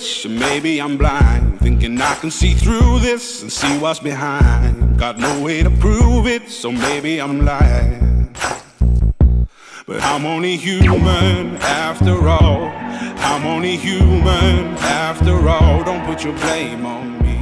foolish, maybe I'm blind, thinking I can see through this and see what's behind. Got no way to prove it, so maybe I'm lying. But I'm only human after all. I'm only human after all. Don't put your blame on me.